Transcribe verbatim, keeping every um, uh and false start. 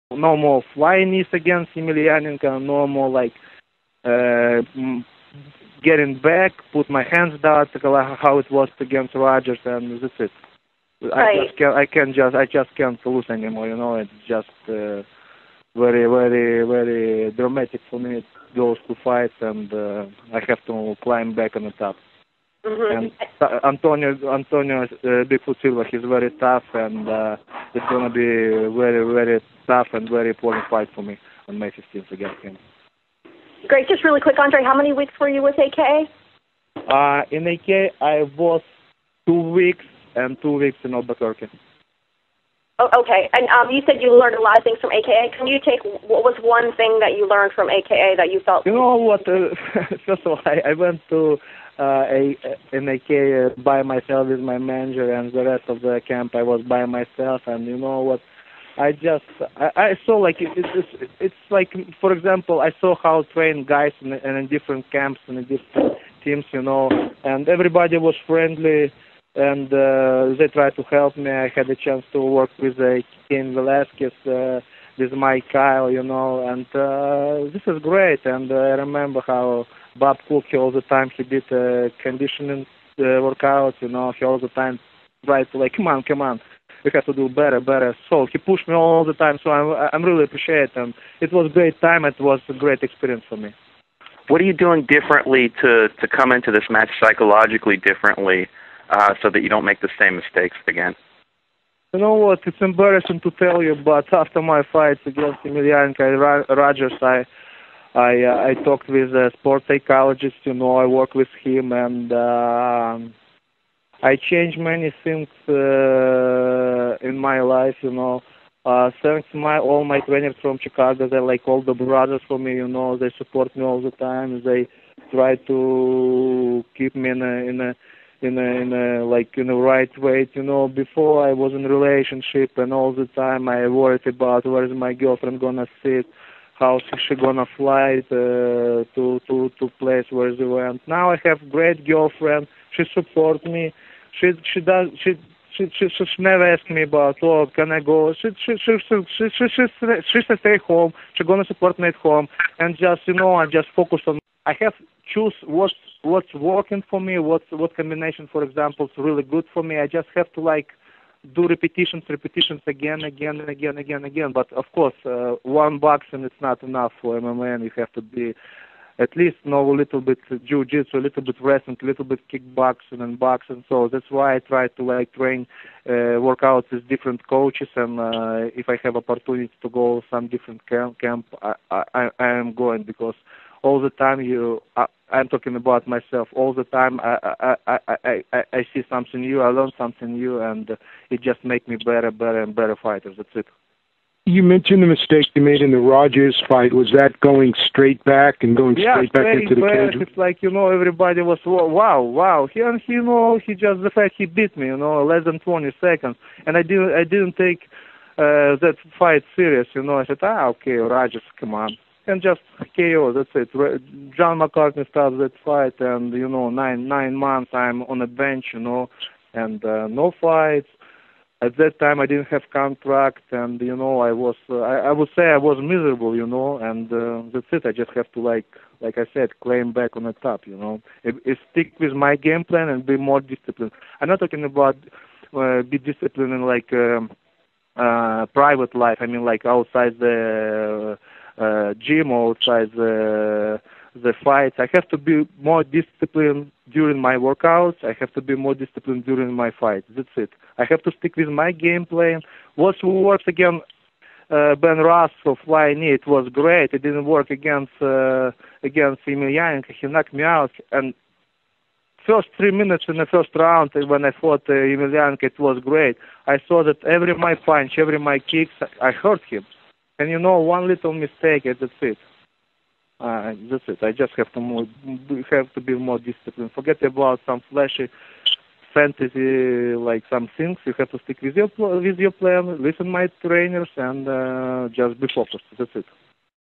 no more flying knees against Emelianenko, no more like uh, getting back, put my hands down, how it was against Rogers, and that's it. Right. I just can't, I can just, I just can't lose anymore. You know, it's just uh, very, very, very dramatic for me. Those two fights, and uh, I have to climb back on the top. Mm-hmm. And uh, Antonio, Antonio uh, Bigfoot Silva, he's very tough, and uh, it's gonna be very, very tough and very important fight for me on May fifteenth against him. Great. Just really quick, Andre, how many weeks were you with A K A? Uh, in A K A, I was two weeks and two weeks in Albuquerque. Oh, okay. And um, you said you learned a lot of things from A K A. Can you take, what was one thing that you learned from A K A that you felt? You know what? Uh, first of all, I, I went to uh, a, an A K A by myself with my manager, and the rest of the camp I was by myself. And you know what? I just I, I saw like it, it's it's like, for example, I saw how train guys in, in different camps and in different teams, you know, and everybody was friendly. And uh, they tried to help me. I had a chance to work with uh, Cain Velasquez, uh, with Mike Kyle, you know, and uh, this is great. And uh, I remember how Bob Cook, he all the time, he did uh, conditioning uh, workouts, you know, he all the time tried to like, come on, come on, we have to do better, better. So he pushed me all the time, so I'm, I'm really appreciate it. And it was a great time. It was a great experience for me. What are you doing differently to, to come into this match psychologically differently? Uh, so that you don't make the same mistakes again? You know what? It's embarrassing to tell you, but after my fights against Emelianenko Rogers, I I, uh, I talked with a sports psychologist. You know, I work with him, and uh, I changed many things uh, in my life. You know, uh, thanks to my all my trainers from Chicago. They're like all the brothers for me. You know, they support me all the time. They try to keep me in a in a in a, in a, like, in the right way, you know. Before I was in a relationship, and all the time I worried about where is my girlfriend gonna sit, how she gonna fly uh, to to to place where she went. Now I have great girlfriend. She supports me. She she does she. She, she, she, she never asked me about, oh, can I go? She she she she she she she, she, she stay home. She gonna support me at home, and just, you know, I just focus on. I have choose what's what's working for me, what's what combination, for example, is really good for me. I just have to like do repetitions, repetitions again, again, and again, again, again. But of course, uh, one boxing is not enough for M M A. And you have to be at least know a little bit jiu-jitsu, a little bit wrestling, a little bit kickboxing and boxing. So that's why I try to like train, uh, work out with different coaches. And uh, if I have opportunity to go some different camp, camp I, I, I am going, because all the time you, I, I'm talking about myself. All the time I, I, I, I, I, I see something new. I learn something new, and it just makes me better, better, and better fighters. That's it. You mentioned the mistake you made in the Rogers fight. Was that going straight back and going yeah, straight back straight into the back. cage? It's like, you know, everybody was, wow, wow. He, and he, you know, he just, the fact he beat me, you know, less than twenty seconds. And I didn't, I didn't take uh, that fight serious, you know. I said, ah, okay, Rogers, come on. And just K O, that's it. John McCartney starts that fight, and, you know, nine nine months I'm on a bench, you know, and uh, no fights. At that time I didn't have contract, and, you know, I was, uh, I, I would say I was miserable, you know, and uh, that's it. I just have to, like, like I said, claim back on the top, you know. It, it stick with my game plan and be more disciplined. I'm not talking about uh, be disciplined in, like, um, uh, private life. I mean, like, outside the uh, gym or outside the the fights. I have to be more disciplined during my workouts. I have to be more disciplined during my fights. That's it. I have to stick with my game plan. What works against uh, Ben Ross for flying knee, it was great. It didn't work against uh, against Emelianenko. He knocked me out. And first three minutes in the first round when I fought uh, Emelianenko, it was great. I saw that every my punch, every my kicks, I hurt him. And, you know, one little mistake, and that's it. Uh, that's it. I just have to more, have to be more disciplined. Forget about some flashy fantasy, like some things. You have to stick with your with your plan, listen to my trainers, and uh, just be focused. That's it.